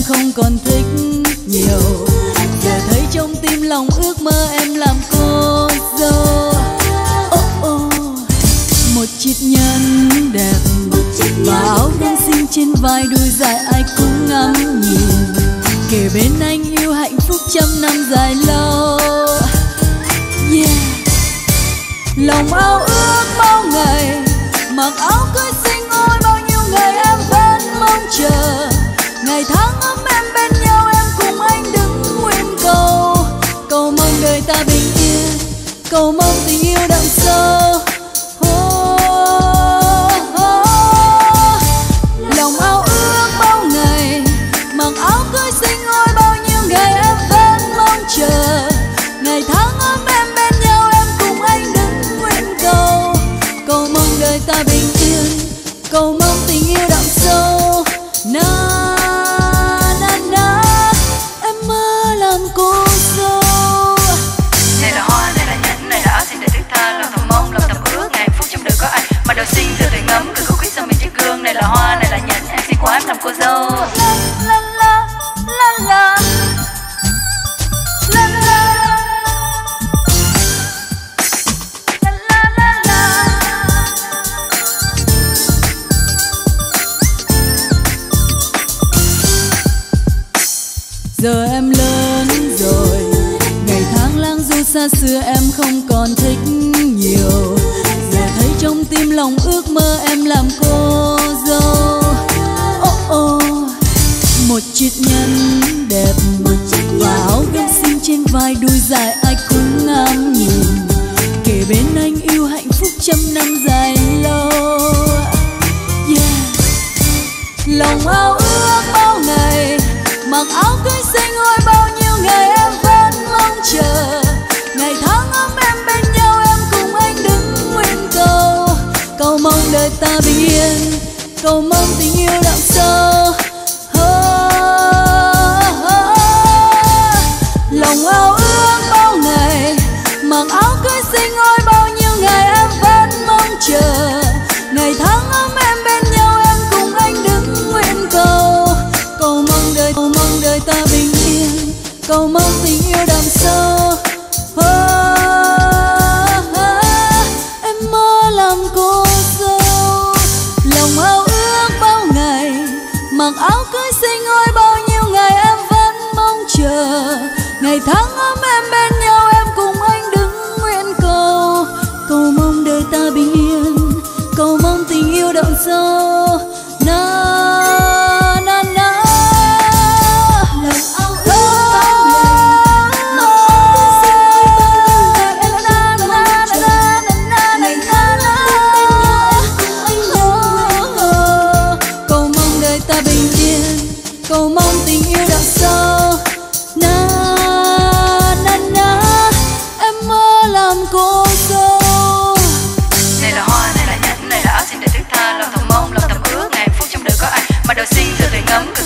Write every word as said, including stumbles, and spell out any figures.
không còn thích nhiều. Giờ thấy trong tim lòng ước mơ em làm cô dâu. Oh oh, một chiếc nhẫn đẹp và áo gấm xinh trên vai, đôi dài ai cũng ngắm nhìn. Kề bên anh yêu hạnh phúc trăm năm dài lâu. Yeah. Lòng ao ước bao ngày, mặc áo cưới xinh ôi bao nhiêu ngày em vẫn mong chờ. Ngày tháng ấm em bên nhau, em cùng anh đứng nguyện cầu. Cầu mong đời ta bình yên, cầu mong tình yêu đậm sâu. Oh, oh, oh. Lòng ao ước bao ngày, mặc áo cưới xinh ôi bao nhiêu ngày em vẫn mong chờ. Ngày tháng ấm em bên nhau, em cùng anh đứng nguyện cầu. Cầu mong đời ta bình yên, cầu mong tình yêu đậm sâu. Na na na, em mơ làm cô dâu. Này là hoa, này là nhẫn, này là áo xinh để thức tha. Lòng thầm mong, lòng thầm ước, ngày hạnh phúc trong đời có anh. Mà đầu xinh giờ tuổi ngấm, cười khúc khích sau mình chiếc gương. Này là hoa, này là nhẫn, em xinh quá em làm cô dâu. La la la la la la la. Giờ em lớn rồi, ngày tháng lang du xa xưa em không còn thích nhiều. Giờ thấy trong tim lòng ước mơ em làm cô dâu. Oh oh, một chiếc nhẫn đẹp và áo gấm xinh trên vai, đôi dài ai cũng ngắm nhìn. Kề bên anh yêu hạnh phúc trăm năm dài lâu. Yeah. Lòng ao ước bao ngày, mặc áo cưới xinh ôi bao nhiêu ngày em vẫn mong chờ. Ngày tháng ấm em bên nhau, em cùng anh đứng nguyện cầu. Cầu mong đời ta bình yên, cầu mong tình yêu đậm sâu. Oh, oh, oh. Lòng ao ước bao ngày, mặc áo cưới xinh ôi bao nhiêu ngày em vẫn mong chờ. Ngày tháng ấm em bên nhau, em cùng anh đứng nguyện cầu. Cầu mong đời, cầu mong đời ta bình yên, cầu mong tình yêu đậm sâu. Oh, oh, em mơ làm cô dâu. Lòng ao ước bao ngày, mặc áo cưới xinh ôi bao nhiêu ngày em vẫn mong chờ. Ngày tháng ấm em bên nhau, em cùng anh đứng nguyện cầu. Cầu mong đời ta bình yên, cầu mong tình yêu đậm sâu. Na na na. Cầu mong tình yêu đậm sâu. Na na na, em mơ làm cô dâu. Này là hoa, này là nhẫn, này là áo xinh để thức tha. Lòng thầm mong, lòng thầm ước, ngày hạnh phúc trong đời có anh. Mà đầu xinh giờ tuổi ngấm.